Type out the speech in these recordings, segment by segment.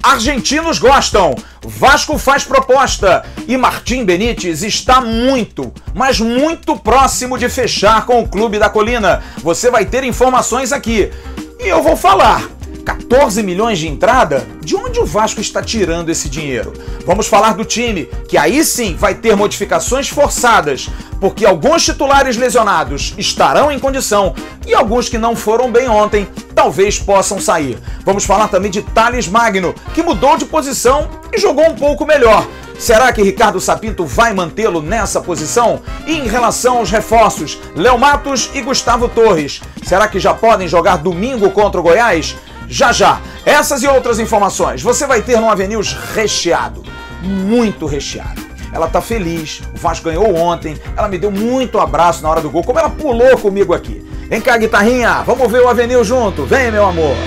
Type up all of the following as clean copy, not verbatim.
Argentinos gostam, Vasco faz proposta e Martim Benítez está muito, mas muito próximo de fechar com o Clube da Colina. Você vai ter informações aqui e eu vou falar. 14 milhões de entrada? De onde o Vasco está tirando esse dinheiro? Vamos falar do time, que aí sim vai ter modificações forçadas, porque alguns titulares lesionados estarão em condição e alguns que não foram bem ontem talvez possam sair. Vamos falar também de Thales Magno, que mudou de posição e jogou um pouco melhor. Será que Ricardo Sapinto vai mantê-lo nessa posição? E em relação aos reforços, Léo Matos e Gustavo Torres, será que já podem jogar domingo contra o Goiás? Já já, essas e outras informações você vai ter no AVNews recheado, muito recheado. Ela tá feliz, o Vasco ganhou ontem, ela me deu muito abraço na hora do gol, como ela pulou comigo aqui. Vem cá, guitarrinha, vamos ver o AVNews junto, vem meu amor.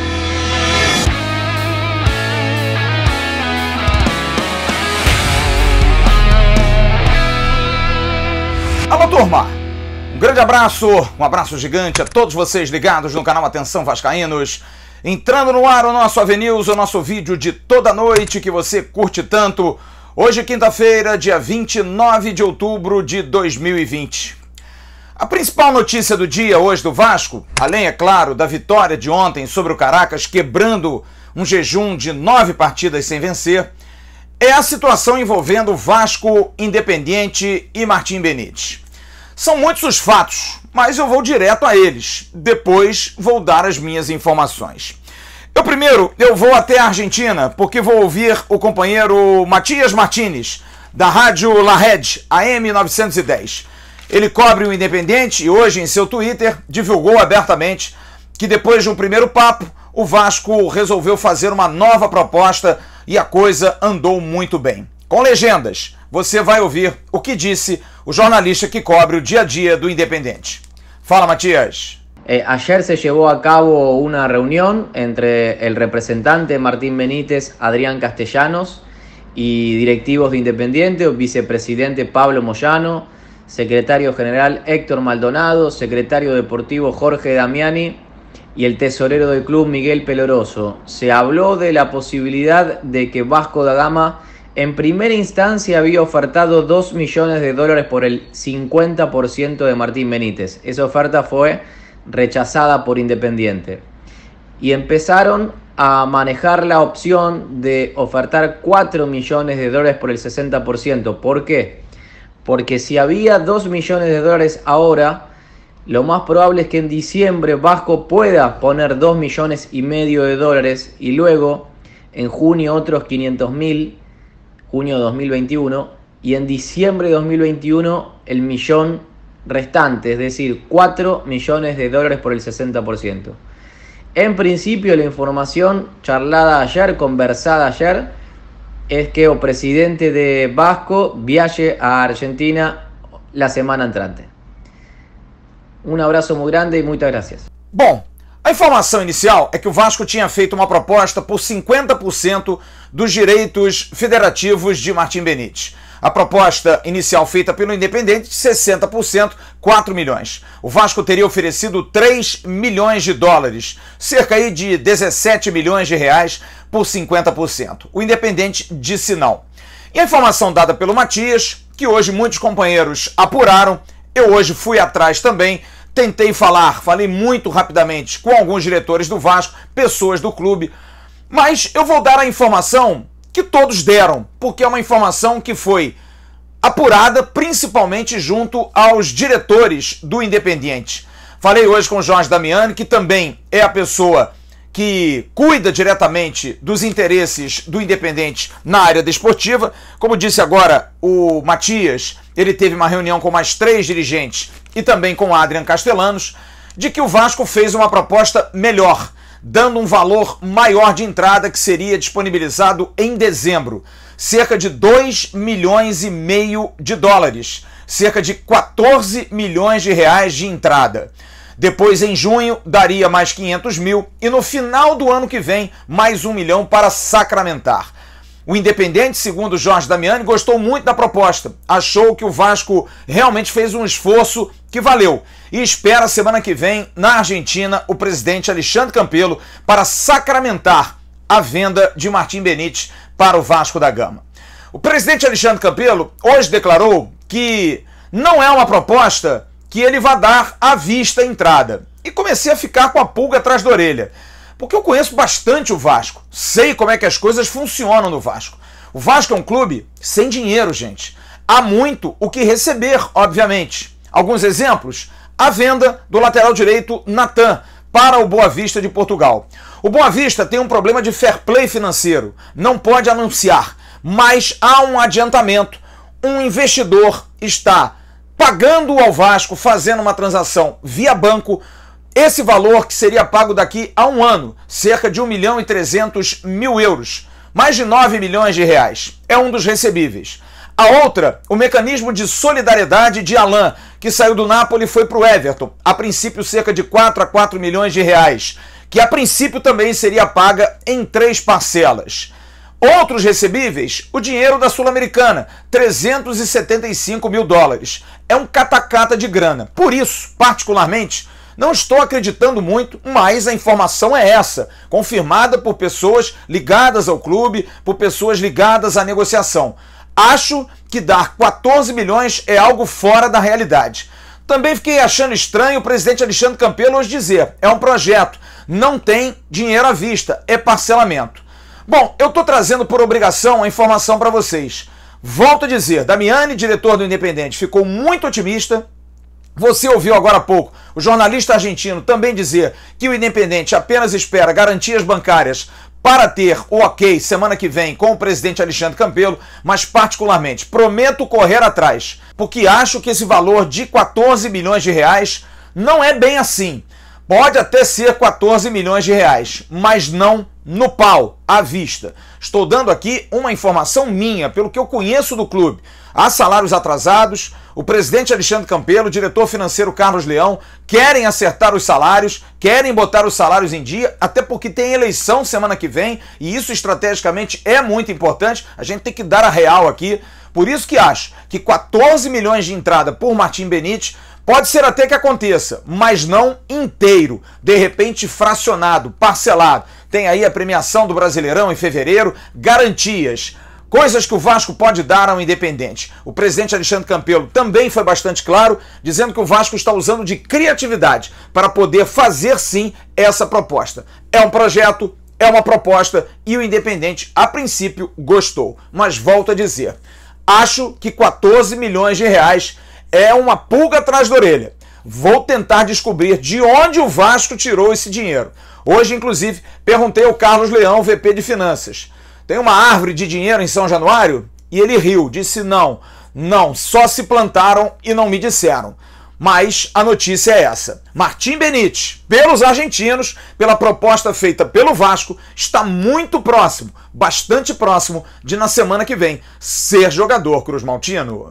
Alô turma, um grande abraço, um abraço gigante a todos vocês ligados no canal Atenção Vascaínos. Entrando no ar o nosso AVNews, o nosso vídeo de toda noite que você curte tanto. Hoje, quinta-feira, dia 29 de outubro de 2020. A principal notícia do dia hoje do Vasco, além, é claro, da vitória de ontem sobre o Caracas, quebrando um jejum de 9 partidas sem vencer, é a situação envolvendo Vasco, Independiente e Martim Benítez. São muitos os fatos, mas eu vou direto a eles. Depois vou dar as minhas informações. Primeiro, eu vou até a Argentina, porque vou ouvir o companheiro Matias Martínez, da rádio La Red, AM 910. Ele cobre o Independiente e hoje, em seu Twitter, divulgou abertamente que depois de um primeiro papo, o Vasco resolveu fazer uma nova proposta e a coisa andou muito bem. Com legendas, você vai ouvir o que disse o jornalista que cobre o dia a dia do Independiente. Fala, Matias. Ayer se llevó a cabo una reunión entre el representante Martín Benítez, Adrián Castellanos, y directivos de Independiente, vicepresidente Pablo Moyano, secretario general Héctor Maldonado, secretario deportivo Jorge Damiani y el tesorero del club Miguel Peloroso. Se habló de la posibilidad de que Vasco da Gama en primera instancia había ofertado $2 millones por el 50% de Martín Benítez. Esa oferta fue rechazada por Independiente. Y empezaron a manejar la opción de ofertar $4 millones por el 60%. ¿Por qué? Porque si había $2 millones ahora, lo más probable es que en diciembre Vasco pueda poner $2,5 millones y luego en junio otros 500.000, junio 2021, y en diciembre de 2021 el millón restante, es decir, $4 millones por el 60%. En principio, la información charlada ayer, conversada ayer, es que el presidente de Vasco viaje a Argentina la semana entrante. Um abraço muito grande e muitas gracias. Bom, a informação inicial é que o Vasco tinha feito uma proposta por 50% dos direitos federativos de Martim Benítez. A proposta inicial feita pelo Independente de 60%, 4 milhões. O Vasco teria oferecido $3 milhões, cerca aí de 17 milhões de reais por 50%. O Independente disse não. E a informação dada pelo Matias, que hoje muitos companheiros apuraram, eu hoje fui atrás também, falei muito rapidamente com alguns diretores do Vasco, pessoas do clube, mas eu vou dar a informação que todos deram, porque é uma informação que foi apurada principalmente junto aos diretores do Independiente. Falei hoje com o Jorge Damiani, que também é a pessoa que cuida diretamente dos interesses do Independiente na área desportiva. Como disse agora o Matias, ele teve uma reunião com mais 3 dirigentes e também com o Adrian Castellanos, de que o Vasco fez uma proposta melhor, dando um valor maior de entrada que seria disponibilizado em dezembro. Cerca de $2,5 milhões, cerca de 14 milhões de reais de entrada. Depois, em junho, daria mais 500 mil e no final do ano que vem, mais 1 milhão para sacramentar. O Independente, segundo Jorge Damiani, gostou muito da proposta, achou que o Vasco realmente fez um esforço que valeu e espera semana que vem, na Argentina, o presidente Alexandre Campelo para sacramentar a venda de Martim Benítez para o Vasco da Gama. O presidente Alexandre Campelo hoje declarou que não é uma proposta que ele vai dar à vista entrada. E comecei a ficar com a pulga atrás da orelha, porque eu conheço bastante o Vasco, sei como é que as coisas funcionam no Vasco. O Vasco é um clube sem dinheiro, gente. Há muito o que receber, obviamente. Alguns exemplos: a venda do lateral direito Natan para o Boa Vista de Portugal. O Boa Vista tem um problema de fair play financeiro, não pode anunciar, mas há um adiantamento. Um investidor está pagando ao Vasco, fazendo uma transação via banco, esse valor que seria pago daqui a um ano, cerca de 1.300.000 euros, mais de 9 milhões de reais. É um dos recebíveis. A outra, o mecanismo de solidariedade de Alain, que saiu do Napoli e foi para o Everton, a princípio cerca de 4 a 4 milhões de reais, que a princípio também seria paga em 3 parcelas. Outros recebíveis, o dinheiro da Sul-Americana, 375 mil dólares. É um catacata de grana. Por isso, particularmente, não estou acreditando muito, mas a informação é essa, confirmada por pessoas ligadas ao clube, por pessoas ligadas à negociação. Acho que dar 14 milhões é algo fora da realidade. Também fiquei achando estranho o presidente Alexandre Campelo hoje dizer: é um projeto, não tem dinheiro à vista, é parcelamento. Bom, eu estou trazendo por obrigação a informação para vocês. Volto a dizer, Damiani, diretor do Independente, ficou muito otimista. Você ouviu agora há pouco o jornalista argentino também dizer que o Independente apenas espera garantias bancárias para ter o ok semana que vem com o presidente Alexandre Campelo, mas particularmente prometo correr atrás, porque acho que esse valor de 14 milhões de reais não é bem assim. Pode até ser 14 milhões de reais, mas não no pau, à vista. Estou dando aqui uma informação minha, pelo que eu conheço do clube. Há salários atrasados, o presidente Alexandre Campelo, o diretor financeiro Carlos Leão, querem acertar os salários, querem botar os salários em dia, até porque tem eleição semana que vem, e isso estrategicamente é muito importante, a gente tem que dar a real aqui. Por isso que acho que 14 milhões de entrada por Martim Benítez pode ser até que aconteça, mas não inteiro, de repente fracionado, parcelado. Tem aí a premiação do Brasileirão em fevereiro, garantias, coisas que o Vasco pode dar ao Independente. O presidente Alexandre Campelo também foi bastante claro, dizendo que o Vasco está usando de criatividade para poder fazer sim essa proposta. É um projeto, é uma proposta e o Independente, a princípio, gostou. Mas volto a dizer, acho que 14 milhões de reais é uma pulga atrás da orelha. Vou tentar descobrir de onde o Vasco tirou esse dinheiro. Hoje, inclusive, perguntei ao Carlos Leão, VP de Finanças: tem uma árvore de dinheiro em São Januário? E ele riu, disse não, só se plantaram e não me disseram. Mas a notícia é essa. Martim Benítez, pelos argentinos, pela proposta feita pelo Vasco, está muito próximo, bastante próximo, de na semana que vem ser jogador cruzmaltino.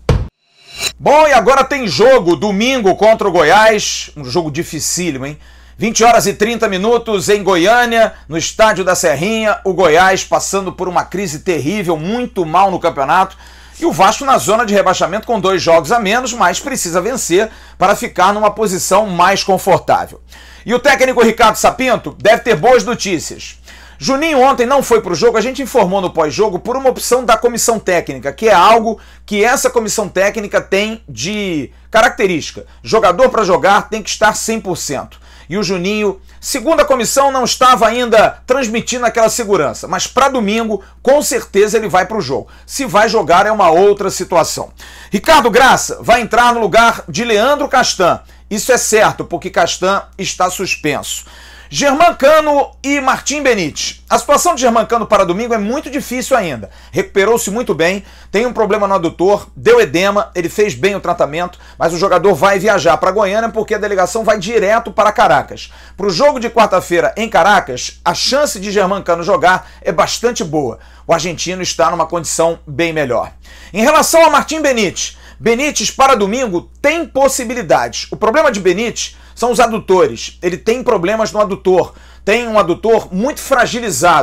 Bom, e agora tem jogo, domingo contra o Goiás, um jogo dificílimo, hein? 20 horas e 30 minutos em Goiânia, no estádio da Serrinha, o Goiás passando por uma crise terrível, muito mal no campeonato, e o Vasco na zona de rebaixamento com 2 jogos a menos, mas precisa vencer para ficar numa posição mais confortável. E o técnico Ricardo Sapinto deve ter boas notícias. Juninho ontem não foi para o jogo, a gente informou no pós-jogo por uma opção da comissão técnica, que é algo que essa comissão técnica tem de característica. Jogador para jogar tem que estar 100%. E o Juninho, segundo a comissão, não estava ainda transmitindo aquela segurança, mas para domingo, com certeza ele vai para o jogo. Se vai jogar é uma outra situação. Ricardo Graça vai entrar no lugar de Leandro Castan. Isso é certo, porque Castan está suspenso. Germancano e Martim Benítez. A situação de Germancano para domingo é muito difícil ainda. Recuperou-se muito bem, tem um problema no adutor, deu edema, ele fez bem o tratamento, mas o jogador vai viajar para Goiânia porque a delegação vai direto para Caracas. Para o jogo de quarta-feira em Caracas, a chance de Germancano jogar é bastante boa. O argentino está numa condição bem melhor. Em relação a Martim Benítez, Benítez para domingo tem possibilidades. O problema de Benítez são os adutores. Ele tem problemas no adutor, tem um adutor muito fragilizado.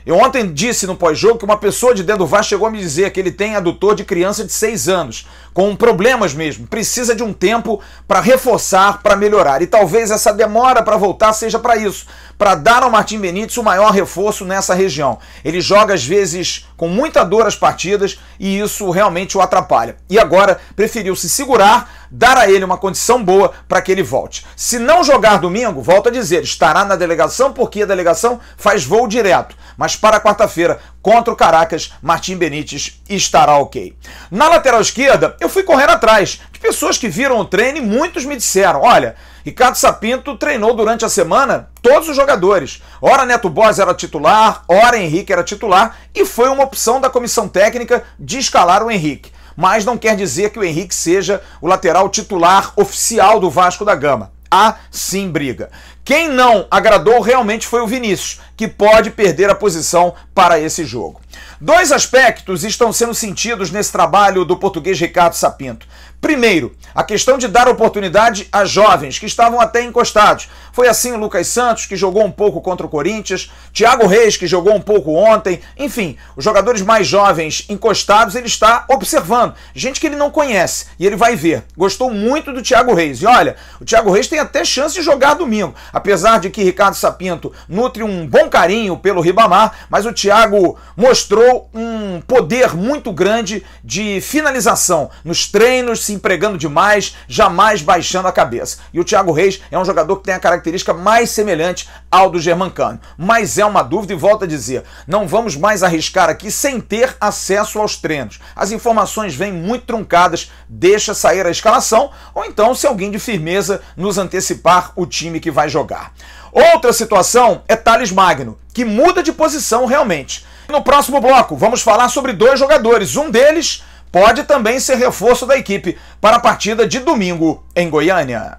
Eu ontem disse no pós-jogo que uma pessoa de dentro do Vasco chegou a me dizer que ele tem adutor de criança de 6 anos, com problemas mesmo, precisa de um tempo para reforçar, para melhorar. E talvez essa demora para voltar seja para isso, para dar ao Martim Benítez o maior reforço nessa região. Ele joga às vezes com muita dor as partidas e isso realmente o atrapalha. E agora preferiu se segurar, dar a ele uma condição boa para que ele volte. Se não jogar domingo, volto a dizer, estará na delegação porque a delegação faz voo direto. Mas para quarta-feira, contra o Caracas, Martim Benítez estará ok. Na lateral esquerda, eu fui correndo atrás de pessoas que viram o treino e muitos me disseram, olha, Ricardo Sapinto treinou durante a semana todos os jogadores. Ora Neto Borges era titular, ora Henrique era titular e foi uma opção da comissão técnica de escalar o Henrique. Mas não quer dizer que o Henrique seja o lateral titular oficial do Vasco da Gama. Há sim briga. Quem não agradou realmente foi o Vinícius, que pode perder a posição para esse jogo. 2 aspectos estão sendo sentidos nesse trabalho do português Ricardo Sapinto. Primeiro, a questão de dar oportunidade a jovens que estavam até encostados. Foi assim o Lucas Santos, que jogou um pouco contra o Corinthians, Thiago Reis, que jogou um pouco ontem. Enfim, os jogadores mais jovens encostados, ele está observando. Gente que ele não conhece, e ele vai ver. Gostou muito do Thiago Reis. E olha, o Thiago Reis tem até chance de jogar domingo. Apesar de que Ricardo Sapinto nutre um bom carinho pelo Ribamar, mas o Thiago mostrou um poder muito grande de finalização nos treinos, se empregando demais, jamais baixando a cabeça. E o Thiago Reis é um jogador que tem a característica mais semelhante ao do Germancano. Mas é uma dúvida e volto a dizer, não vamos mais arriscar aqui sem ter acesso aos treinos. As informações vêm muito truncadas, deixa sair a escalação, ou então se alguém de firmeza nos antecipar o time que vai jogar. Outra situação é Thales Magno, que muda de posição realmente. No próximo bloco, vamos falar sobre 2 jogadores. Um deles pode também ser reforço da equipe para a partida de domingo em Goiânia.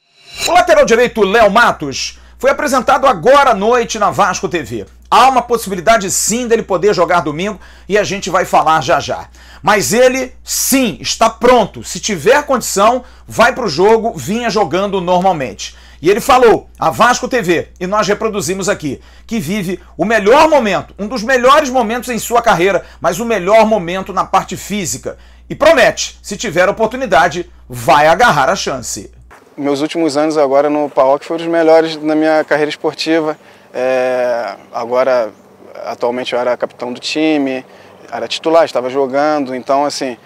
O lateral direito Léo Matos foi apresentado agora à noite na Vasco TV. Há uma possibilidade sim dele poder jogar domingo e a gente vai falar já já. Mas ele, sim, está pronto. Se tiver condição, vai para o jogo, vinha jogando normalmente. E ele falou, a Vasco TV, e nós reproduzimos aqui, que vive o melhor momento, um dos melhores momentos em sua carreira, mas o melhor momento na parte física. E promete, se tiver oportunidade, vai agarrar a chance. Meus últimos anos agora no PAOK foram os melhores na minha carreira esportiva. Agora, atualmente eu era capitão do time, era titular, estava jogando, então assim,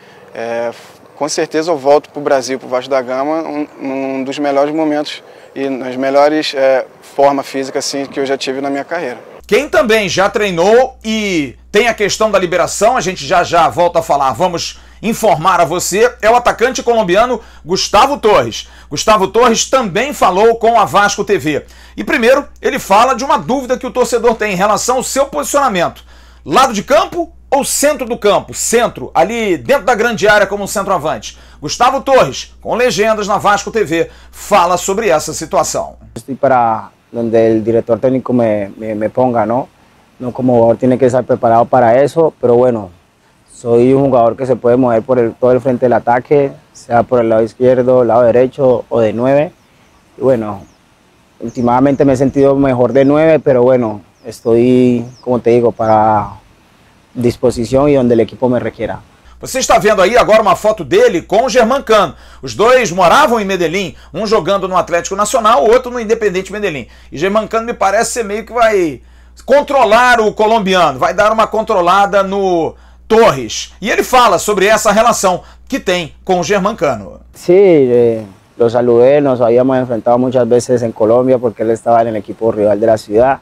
com certeza eu volto para o Brasil, para o Vasco da Gama, um dos melhores momentos e nas melhores forma física assim, que eu já tive na minha carreira. Quem também já treinou e tem a questão da liberação, a gente já volta a falar, vamos informar a você, é o atacante colombiano Gustavo Torres. Gustavo Torres também falou com a Vasco TV. E primeiro, ele fala de uma dúvida que o torcedor tem em relação ao seu posicionamento. Lado de campo ou centro do campo? Centro, ali dentro da grande área como um centroavante. Gustavo Torres, com legendas na Vasco TV, fala sobre essa situação. Estou para onde o diretor técnico me ponga, ¿no? No como jugador tiene que estar preparado para eso, pero bueno, soy un jugador que se puede mover por todo el frente del ataque, sea por el lado izquierdo, lado derecho o de 9. Y bueno, últimamente me he sentido mejor de 9, pero bueno, estoy, como te digo, para disposição e onde o equipo me requiera. Você está vendo aí agora uma foto dele com o Germancano. Os dois moravam em Medellín, um jogando no Atlético Nacional, o outro no Independente Medellín. E Germancano me parece ser meio que vai controlar o colombiano, vai dar uma controlada no Torres. E ele fala sobre essa relação que tem com o Germancano. Sí, lo saludé, nos habíamos enfrentado muchas veces en Colombia porque él estaba en el equipo rival de la ciudad.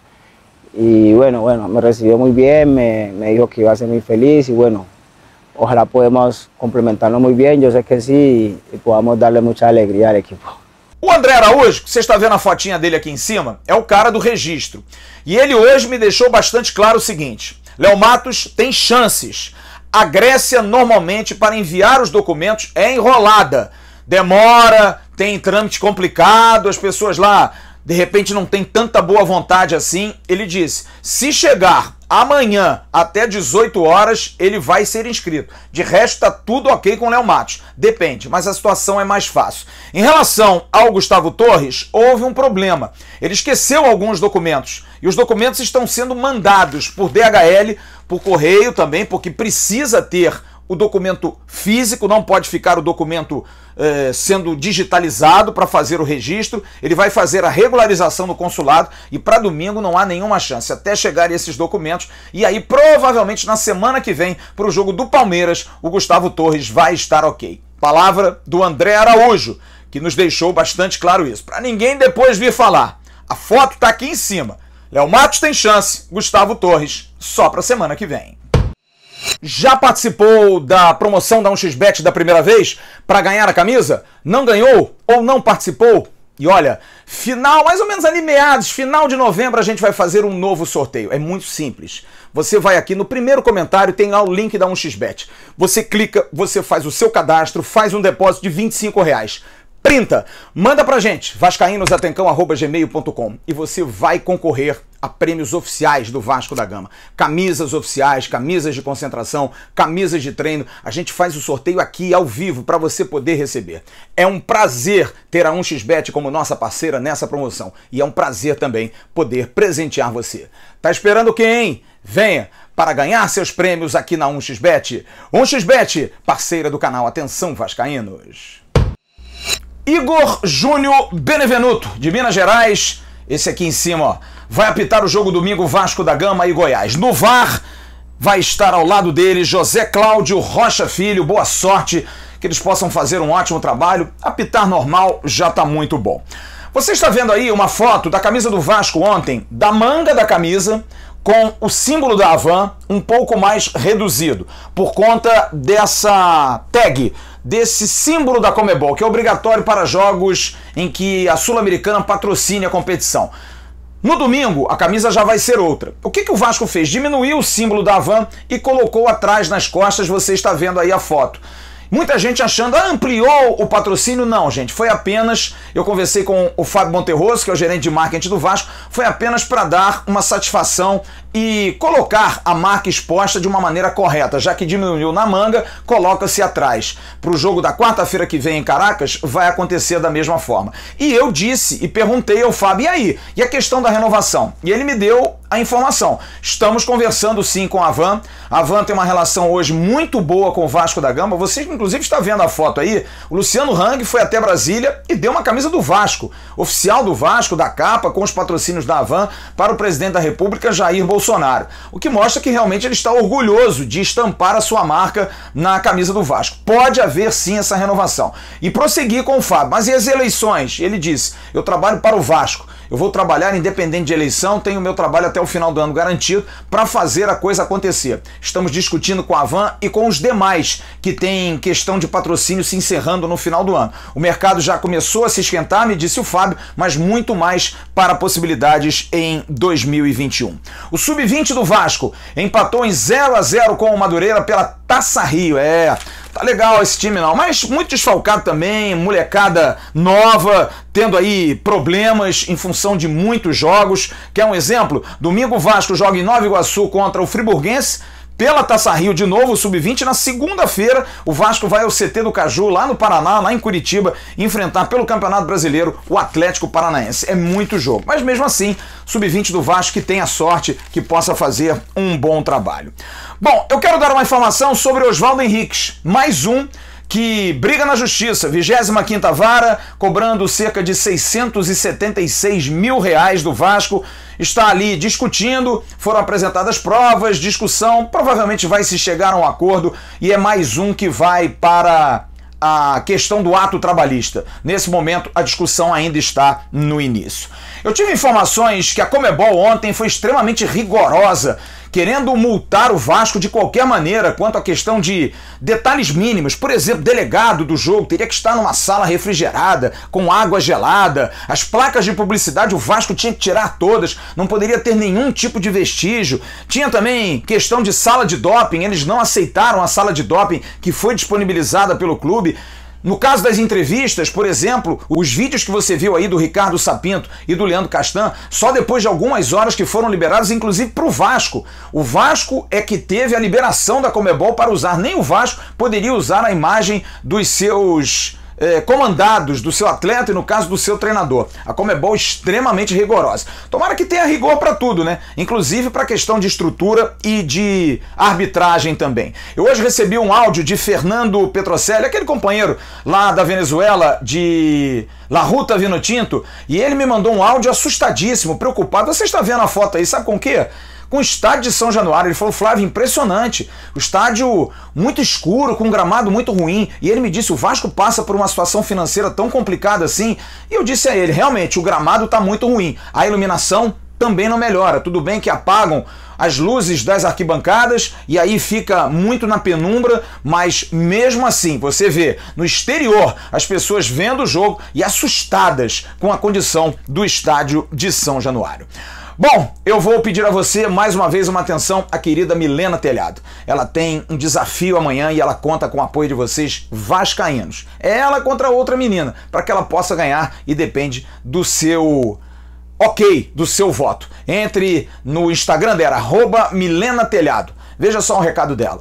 Y bueno, me recibió muy bien, me dijo que iba a ser muy feliz y bueno, ojalá podamos complementarnos muy bien, yo sé que sí, y podamos darle mucha alegría al equipo. O André Araújo, que você está vendo a fotinha dele aqui em cima, é o cara do registro. E ele hoje me deixou bastante claro o seguinte, Léo Matos tem chances. A Grécia normalmente para enviar os documentos é enrolada. Demora, tem trâmite complicado, as pessoas lá de repente não tem tanta boa vontade assim. Ele disse, se chegar amanhã, até 18 horas, ele vai ser inscrito. De resto, tá tudo ok com o Léo Matos. Depende, mas a situação é mais fácil. Em relação ao Gustavo Torres, houve um problema. Ele esqueceu alguns documentos. E os documentos estão sendo mandados por DHL, por correio também, porque precisa ter o documento físico, não pode ficar o documento sendo digitalizado para fazer o registro. Ele vai fazer a regularização no consulado e para domingo não há nenhuma chance, até chegarem esses documentos. E aí, provavelmente, na semana que vem, para o jogo do Palmeiras, o Gustavo Torres vai estar ok. Palavra do André Araújo, que nos deixou bastante claro isso. Para ninguém depois vir falar. A foto está aqui em cima. Léo Matos tem chance, Gustavo Torres só para a semana que vem. Já participou da promoção da 1xBet da primeira vez para ganhar a camisa? Não ganhou ou não participou? E olha, final, mais ou menos ali meados, final de novembro, a gente vai fazer um novo sorteio. É muito simples. Você vai aqui no primeiro comentário, tem lá o link da 1xBet. Você clica, você faz o seu cadastro, faz um depósito de R$25. Printa, manda pra gente, vascaínosatencão@gmail.com, e você vai concorrer a prêmios oficiais do Vasco da Gama. Camisas oficiais, camisas de concentração, camisas de treino. A gente faz o sorteio aqui ao vivo para você poder receber. É um prazer ter a 1xBet como nossa parceira nessa promoção. E é um prazer também poder presentear você. Tá esperando quem? Venha para ganhar seus prêmios aqui na 1xBet. 1xBet, parceira do canal Atenção Vascaínos. Igor Júnior Benevenuto, de Minas Gerais, esse aqui em cima, ó, vai apitar o jogo domingo Vasco da Gama e Goiás. No VAR vai estar ao lado dele José Cláudio Rocha Filho. Boa sorte, que eles possam fazer um ótimo trabalho. Apitar normal já está muito bom. Você está vendo aí uma foto da camisa do Vasco ontem, da manga da camisa, com o símbolo da Havan um pouco mais reduzido, por conta dessa tag, desse símbolo da Conmebol, que é obrigatório para jogos em que a Sul-Americana patrocine a competição. No domingo, a camisa já vai ser outra. O que o Vasco fez? Diminuiu o símbolo da Havan e colocou atrás nas costas, você está vendo aí a foto. Muita gente achando, ampliou o patrocínio. Não, gente, foi apenas, eu conversei com o Fábio Monterroso, que é o gerente de marketing do Vasco, foi apenas para dar uma satisfação e colocar a marca exposta de uma maneira correta, já que diminuiu na manga, coloca-se atrás. Para o jogo da quarta-feira que vem em Caracas, vai acontecer da mesma forma. E eu disse e perguntei ao Fábio, e aí? E a questão da renovação? E ele me deu a informação. Estamos conversando sim com a Havan. A Havan tem uma relação hoje muito boa com o Vasco da Gama. Você inclusive está vendo a foto aí. O Luciano Hang foi até Brasília e deu uma camisa do Vasco, oficial do Vasco, da capa, com os patrocínios da Havan, para o presidente da República, Jair Bolsonaro. O que mostra que realmente ele está orgulhoso de estampar a sua marca na camisa do Vasco. Pode haver sim essa renovação. E prosseguir com o Fábio. Mas e as eleições? Ele disse, eu trabalho para o Vasco. Eu vou trabalhar independente de eleição, tenho o meu trabalho até o final do ano garantido para fazer a coisa acontecer. Estamos discutindo com a Havan e com os demais que têm questão de patrocínio se encerrando no final do ano. O mercado já começou a se esquentar, me disse o Fábio, mas muito mais para possibilidades em 2021. O Sub-20 do Vasco empatou em 0-0 com o Madureira pela Taça Rio. Tá legal esse time não, mas muito desfalcado também, molecada nova, tendo aí problemas em função de muitos jogos. Quer um exemplo? Domingo o Vasco joga em Nova Iguaçu contra o Friburguense, pela Taça Rio de novo, o Sub-20. Na segunda-feira, o Vasco vai ao CT do Caju, lá no Paraná, lá em Curitiba, enfrentar pelo Campeonato Brasileiro o Atlético Paranaense. É muito jogo, mas mesmo assim, Sub-20 do Vasco que tem a sorte que possa fazer um bom trabalho. Bom, eu quero dar uma informação sobre Oswaldo Henriques, mais um que briga na justiça, 25ª vara, cobrando cerca de R$676 mil do Vasco, está ali discutindo, foram apresentadas provas, discussão, provavelmente vai se chegar a um acordo e é mais um que vai para a questão do ato trabalhista. Nesse momento, a discussão ainda está no início. Eu tive informações que a Conmebol ontem foi extremamente rigorosa, querendo multar o Vasco de qualquer maneira quanto à questão de detalhes mínimos. Por exemplo, delegado do jogo teria que estar numa sala refrigerada, com água gelada. As placas de publicidade o Vasco tinha que tirar todas, não poderia ter nenhum tipo de vestígio. Tinha também questão de sala de doping, eles não aceitaram a sala de doping que foi disponibilizada pelo clube. No caso das entrevistas, por exemplo, os vídeos que você viu aí do Ricardo Sapinto e do Leandro Castan, só depois de algumas horas que foram liberados, inclusive para o Vasco. O Vasco é que teve a liberação da Conmebol para usar. Nem o Vasco poderia usar a imagem dos seus comandados, do seu atleta e no caso do seu treinador. A Conmebol extremamente rigorosa. Tomara que tenha rigor para tudo, né? Inclusive para a questão de estrutura e de arbitragem também. Eu hoje recebi um áudio de Fernando Petrocelli, aquele companheiro lá da Venezuela, de La Ruta Vinotinto, e ele me mandou um áudio assustadíssimo, preocupado. Você está vendo a foto aí, sabe com o quê? Com o estádio de São Januário. Ele falou: Flávio, impressionante, o estádio muito escuro, com um gramado muito ruim. E ele me disse: o Vasco passa por uma situação financeira tão complicada assim. E eu disse a ele: realmente, o gramado está muito ruim, a iluminação também não melhora. Tudo bem que apagam as luzes das arquibancadas e aí fica muito na penumbra, mas mesmo assim você vê no exterior as pessoas vendo o jogo e assustadas com a condição do estádio de São Januário. Bom, eu vou pedir a você mais uma vez uma atenção à querida Milena Telhado. Ela tem um desafio amanhã e ela conta com o apoio de vocês vascaínos. É ela contra outra menina, para que ela possa ganhar, e depende do seu ok, do seu voto. Entre no Instagram dela, @MilenaTelhado. Veja só o recado dela.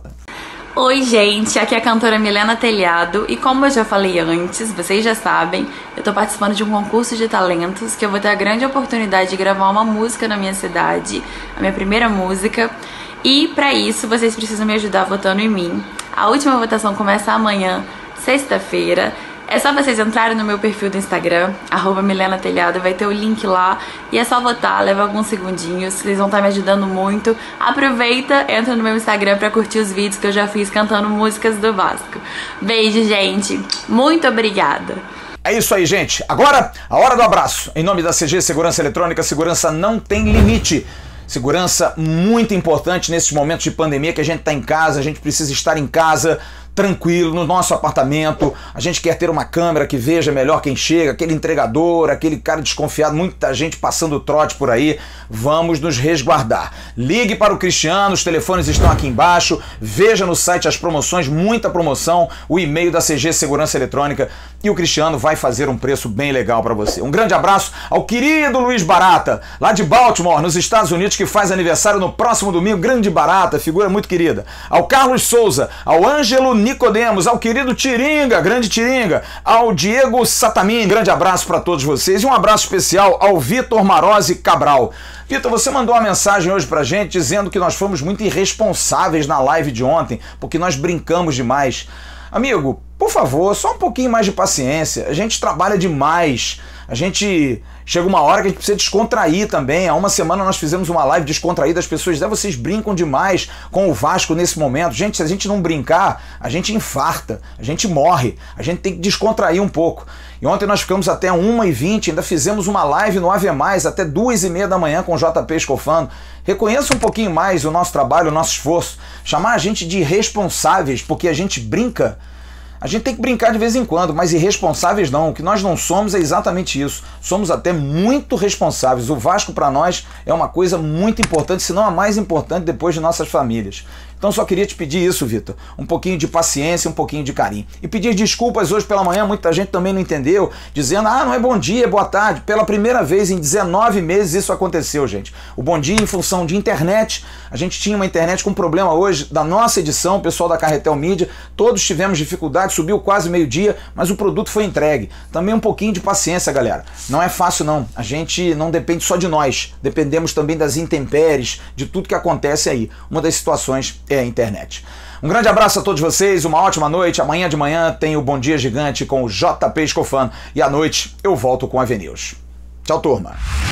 Oi gente, aqui é a cantora Milena Telhado e como eu já falei antes, vocês já sabem, eu tô participando de um concurso de talentos que eu vou ter a grande oportunidade de gravar uma música na minha cidade, a minha primeira música, e pra isso vocês precisam me ajudar votando em mim. A última votação começa amanhã, sexta-feira. É só vocês entrarem no meu perfil do Instagram, @MilenaTelhado, vai ter o link lá e é só votar, leva alguns segundinhos, vocês vão estar me ajudando muito. Aproveita, entra no meu Instagram pra curtir os vídeos que eu já fiz cantando músicas do Vasco. Beijo, gente, muito obrigada. É isso aí, gente. Agora, a hora do abraço. Em nome da CG Segurança Eletrônica, segurança não tem limite. Segurança muito importante nesses momentos de pandemia que a gente está em casa, a gente precisa estar em casa, tranquilo, no nosso apartamento. A gente quer ter uma câmera que veja melhor quem chega, aquele entregador, aquele cara desconfiado, muita gente passando trote por aí. Vamos nos resguardar. Ligue para o Cristiano, os telefones estão aqui embaixo. Veja no site as promoções, muita promoção, o e-mail da CG Segurança Eletrônica, e o Cristiano vai fazer um preço bem legal para você. Um grande abraço ao querido Luiz Barata, lá de Baltimore, nos Estados Unidos, que faz aniversário no próximo domingo. Grande Barata, figura muito querida. Ao Carlos Souza, ao Ângelo Nicodemos, ao querido Tiringa, grande Tiringa, ao Diego Satamin, grande abraço para todos vocês, e um abraço especial ao Vitor Marozzi Cabral. Vitor, você mandou uma mensagem hoje pra gente dizendo que nós fomos muito irresponsáveis na live de ontem, porque nós brincamos demais. Amigo, por favor, só um pouquinho mais de paciência. A gente trabalha demais. A gente chega uma hora que a gente precisa descontrair também. Há uma semana nós fizemos uma live descontraída, as pessoas dizem: vocês brincam demais com o Vasco nesse momento. Gente, se a gente não brincar, a gente infarta, a gente morre. A gente tem que descontrair um pouco. E ontem nós ficamos até 1h20, ainda fizemos uma live no Ave Mais até 2h30 da manhã com o JP Escofano. Reconheça um pouquinho mais o nosso trabalho, o nosso esforço. Chamar a gente de irresponsáveis porque a gente brinca. A gente tem que brincar de vez em quando, mas irresponsáveis não. O que nós não somos é exatamente isso. Somos até muito responsáveis. O Vasco para nós é uma coisa muito importante, se não a mais importante depois de nossas famílias. Então só queria te pedir isso, Vitor. Um pouquinho de paciência, um pouquinho de carinho. E pedir desculpas hoje pela manhã, muita gente também não entendeu, dizendo: ah, não é bom dia, é boa tarde. Pela primeira vez em 19 meses isso aconteceu, gente. O bom dia em função de internet. A gente tinha uma internet com problema hoje da nossa edição, o pessoal da Carretel Mídia, todos tivemos dificuldade, subiu quase meio-dia, mas o produto foi entregue. Também um pouquinho de paciência, galera. Não é fácil não. A gente não depende só de nós. Dependemos também das intempéries, de tudo que acontece aí. Uma das situações é a internet. Um grande abraço a todos vocês, uma ótima noite. Amanhã de manhã tem o Bom Dia Gigante com o JP Escofano e à noite eu volto com a Avenews. Tchau, turma.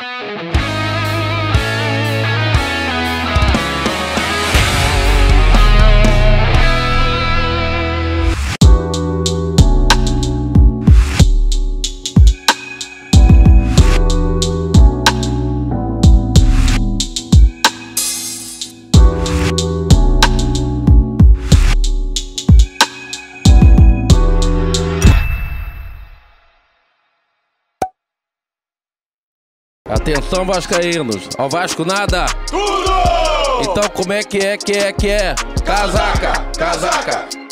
Atenção, vascaínos, ao Vasco nada! Tudo! Então como é que é? Casaca, casaca!